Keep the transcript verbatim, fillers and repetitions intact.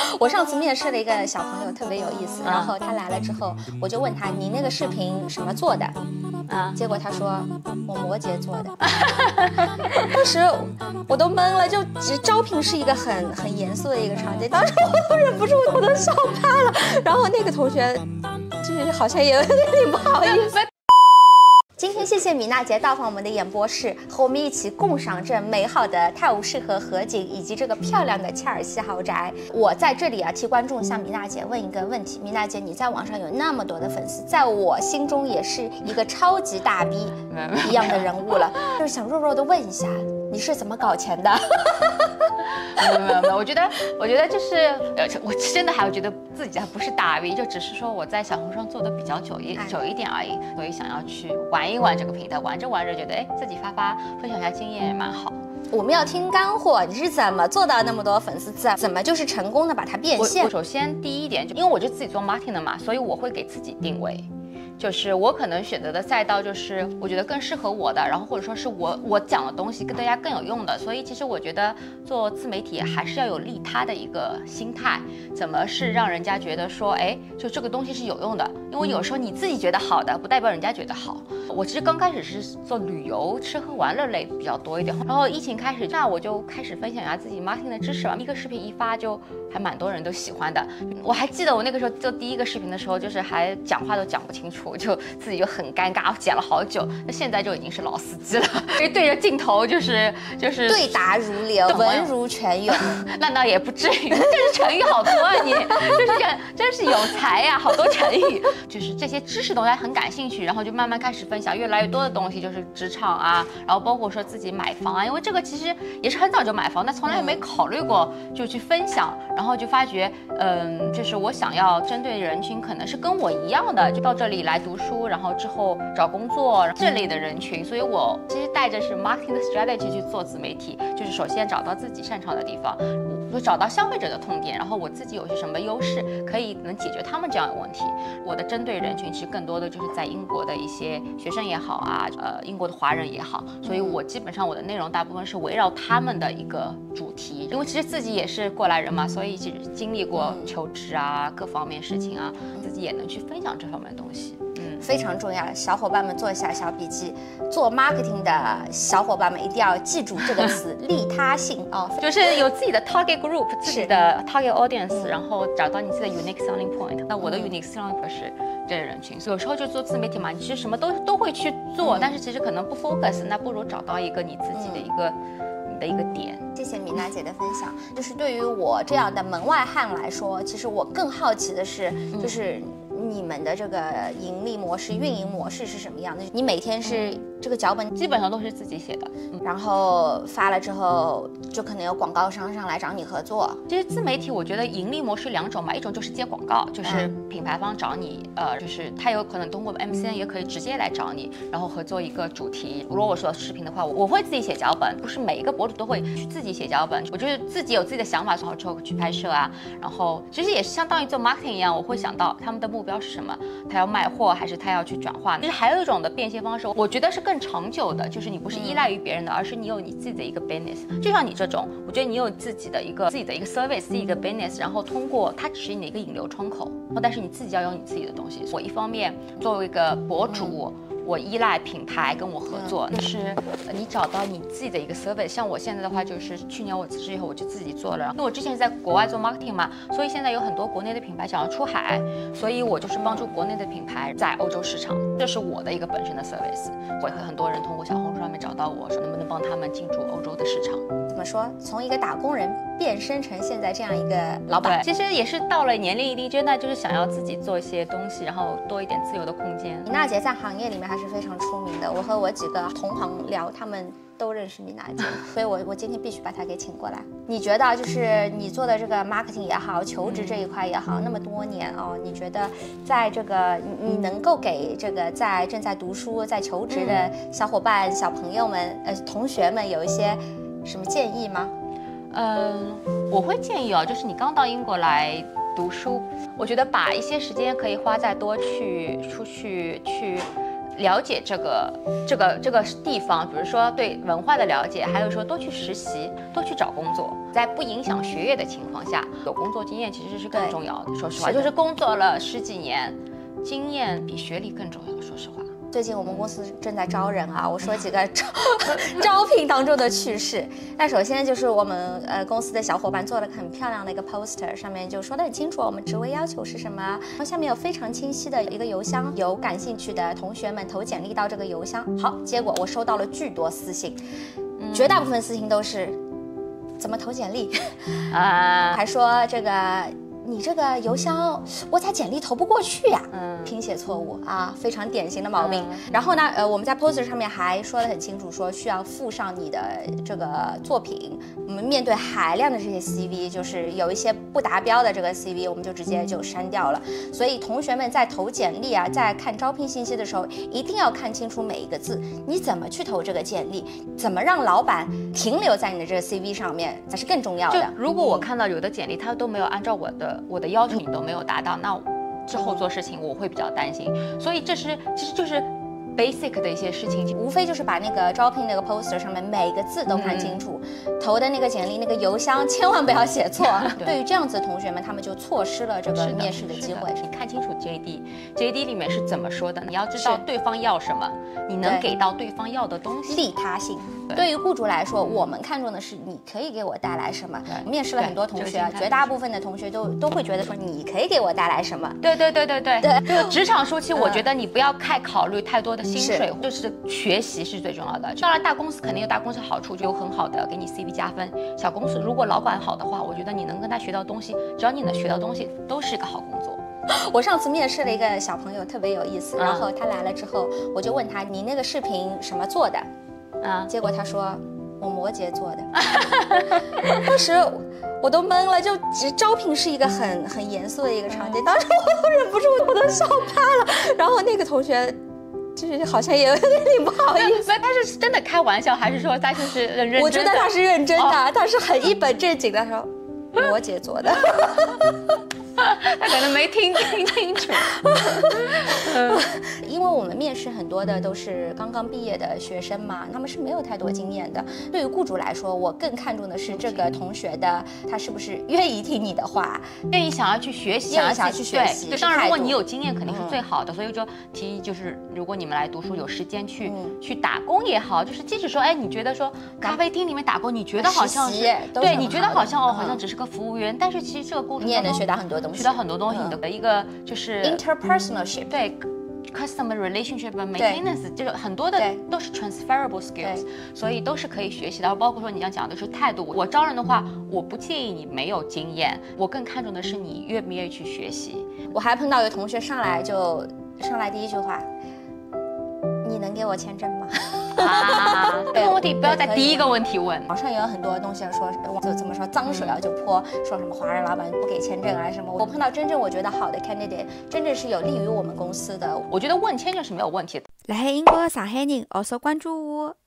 我上次面试了一个小朋友，特别有意思。然后他来了之后，我就问他：“你那个视频什么做的？”啊，结果他说：“我摩羯做的。”当时我都懵了，就招聘是一个很很严肃的一个场景，当时我都忍不住，我都笑趴了。然后那个同学就是好像也有点不好意思。今天谢谢米娜姐到访我们的演播室，和我们一起共赏这美好的泰晤士河河景以及这个漂亮的切尔西豪宅。我在这里啊，替观众向米娜姐问一个问题：米娜姐，你在网上有那么多的粉丝，在我心中也是一个超级大 V 一样的人物了，就是想弱弱的问一下，你是怎么搞钱的？ 没有没有没有，我觉得我觉得就是，呃，我真的还觉得自己还不是大 V， 就只是说我在小红书上做的比较久一久一点而已，所以想要去玩一玩这个平台，玩着玩着觉得，哎，自己发发分享一下经验也蛮好。 我们要听干货，你是怎么做到那么多粉丝？怎怎么就是成功的把它变现？ 我, 我首先第一点，就因为我就自己做 marketing 的嘛，所以我会给自己定位。就是我可能选择的赛道，就是我觉得更适合我的，然后或者说是我我讲的东西跟大家更有用的，所以其实我觉得做自媒体还是要有利他的一个心态，怎么是让人家觉得说，哎，就这个东西是有用的，因为有时候你自己觉得好的，不代表人家觉得好。我其实刚开始是做旅游、吃喝玩乐类比较多一点，然后疫情开始，那我就开始分享一下自己 marketing 的知识嘛，一个视频一发就还蛮多人都喜欢的。我还记得我那个时候做第一个视频的时候，就是还讲话都讲不清楚。就自己就很尴尬，剪了好久。那现在就已经是老司机了，对着镜头就是就是对答如流，文如泉涌。 那倒也不至于，这是成语好多啊你，就是这真是有才呀、啊，好多成语。就是这些知识东西很感兴趣，然后就慢慢开始分享越来越多的东西，就是职场啊，然后包括说自己买房啊，因为这个其实也是很早就买房，但从来没考虑过就去分享，然后就发觉，嗯，就是我想要针对人群可能是跟我一样的，就到这里来读书，然后之后找工作这类的人群，所以我其实带着是 marketing 的 strategy 去做自媒体，就是首先找到自己擅长的地方，我找到消费者的痛点，然后我自己有些什么优势可以能解决他们这样的问题。我的针对人群其实更多的就是在英国的一些学生也好啊，呃，英国的华人也好，所以我基本上我的内容大部分是围绕他们的一个主题，因为其实自己也是过来人嘛，所以其实经历过求职啊各方面事情啊，自己也能去分享这方面的东西。 非常重要，小伙伴们做一下小笔记。做 marketing 的小伙伴们一定要记住这个词利他性哦， 就是有自己的 target group， 自己的 target audience， 然后找到你自己的 unique selling point。那我的 unique selling point 是这个人群，所以有时候就做自媒体嘛，你其实什么都都会去做，但是其实可能不 focus， 那不如找到一个你自己的一个。的一个点。 谢谢米娜姐的分享。就是对于我这样的门外汉来说，其实我更好奇的是，就是你们的这个盈利模式、运营模式是什么样的？你每天是这个脚本基本上都是自己写的， 然后发了之后，就可能有广告商上来找你合作。 其实自媒体我觉得盈利模式两种吧，一种就是接广告，就是品牌方找你，呃，就是他有可能通过 M C N 也可以直接来找你，然后合作一个主题。如果我说视频的话，我我会自己写脚本，不是每一个博主都会去自己写脚本。我就是自己有自己的想法，然后之后去拍摄啊，然后其实也是相当于做 marketing 一样，我会想到他们的目标是什么，他要卖货还是他要去转化。其实还有一种的变现方式，我觉得是更长久的，就是你不是依赖于别人的，而是你有你自己的一个 business。就像你这种，我觉得你有自己的一个自己的一个 service， 自己一个 business， 然后通过它只是你的一个引流窗口，但是你自己要有你自己的东西。我一方面作为一个博主。我依赖品牌跟我合作，但是你找到你自己的一个 service。像我现在的话，就是去年我辞职以后，我就自己做了。因为我之前是在国外做 marketing 嘛，所以现在有很多国内的品牌想要出海，所以我就是帮助国内的品牌在欧洲市场，这是我的一个本身的 service。我也会很多人通过小红书上面找到我说，能不能帮他们进驻欧洲的市场。 怎么说？从一个打工人变身成现在这样一个老板， 其实也是到了年龄一定阶段，就是想要自己做一些东西，然后多一点自由的空间。 米娜姐在行业里面还是非常出名的，我和我几个同行聊，他们都认识米娜姐，所以我我今天必须把她给请过来。你觉得就是你做的这个 marketing 也好，求职这一块也好，那么多年哦，你觉得在这个你能够给这个在正在读书、在求职的小伙伴、小朋友们、呃同学们有一些什么建议吗？ 嗯，我会建议哦，就是你刚到英国来读书，我觉得把一些时间可以花在多去出去去。 了解这个这个这个地方，比如说对文化的了解，还有说多去实习，多去找工作，在不影响学业的情况下，有工作经验其实是更重要的。说实话，就是工作了十几年，经验比学历更重要。说实话。 最近我们公司正在招人啊，我说几个招招聘当中的趣事。那首先就是我们呃公司的小伙伴做了个很漂亮的一个 poster， 上面就说得很清楚我们职位要求是什么，然后下面有非常清晰的一个邮箱，有感兴趣的同学们投简历到这个邮箱。好，结果我收到了巨多私信，嗯、绝大部分私信都是怎么投简历啊，还说这个。你这个邮箱，我咋简历投不过去呀、啊？嗯，拼写错误啊，非常典型的毛病。嗯、然后呢，呃，我们在 poster 上面还说得很清楚，说需要附上你的这个作品。我们面对海量的这些 C V， 就是有一些不达标的这个 C V， 我们就直接就删掉了。所以同学们在投简历啊，在看招聘信息的时候，一定要看清楚每一个字，你怎么去投这个简历，怎么让老板停留在你的这个 C V 上面，才是更重要的。 如果我看到有的简历，他都没有按照我的。我的要求你都没有达到，那之后做事情我会比较担心，所以这是其实就是 basic 的一些事情， 无非就是把那个招聘那个 poster 上面每个字都看清楚，嗯、投的那个简历那个邮箱千万不要写错。对, 对于这样子的同学们，他们就错失了这个面试的机会。 你看清楚 J D，J D 里面是怎么说的？你要知道对方要什么，你能给到对方要的东西， 利他性。对于雇主来说，我们看重的是你可以给我带来什么。面试了很多同学，绝大部分的同学都都会觉得说你可以给我带来什么。 对对对对对对。就职场初期，我觉得你不要太考虑太多的薪水， 嗯、 就是学习是最重要的。当然，大公司肯定有大公司好处，就有很好的给你 C V 加分。小公司如果老板好的话，我觉得你能跟他学到东西，只要你能学到东西，都是一个好工作。 我上次面试了一个小朋友，特别有意思。然后他来了之后，我就问他：“你那个视频什么做的？”啊，结果他说。我摩羯座的，当时我都懵了，就招聘是一个很很严肃的一个场景，当时我都忍不住，我都笑趴了。然后那个同学，就是好像也有点不好意思， 他是真的开玩笑，还是说他就是认真的？ 我觉得他是认真的，哦、他是很一本正经的说摩羯座的。 他可能没听听清楚， 因为我们面试很多的都是刚刚毕业的学生嘛，他们是没有太多经验的。对于雇主来说，我更看重的是这个同学的他是不是愿意听你的话， 愿意想要去学习， 愿意想要去学习。 对，当然如果你有经验肯定是最好的。嗯、所以说提议就是，如果你们来读书有时间去、嗯、去打工也好，就是即使说哎你觉得说咖啡厅里面打工，你觉得好像是对，你觉得好像哦、嗯、好像只是个服务员，但是其实这个过程你也能学到很多东西。 学到很多东西，你的一个就是 interpersonalship， 对 customer relationship maintenance， 这个很多的都是 transferable skills， 所以都是可以学习的。包括说你要讲的是态度，我招人的话，我不介意你没有经验，我更看重的是你愿不愿意去学习。 我还碰到有同学上来就上来第一句话，你能给我签证吗？ 啊，这个问题不要在第一个问题问。 网上有很多东西说，就怎么说脏水啊就泼，说什么华人老板不给签证啊什么。我碰到真正我觉得好的 candidate， 真正是有利于我们公司的。 我觉得问签证是没有问题的。 来英国的上海人，also关注我。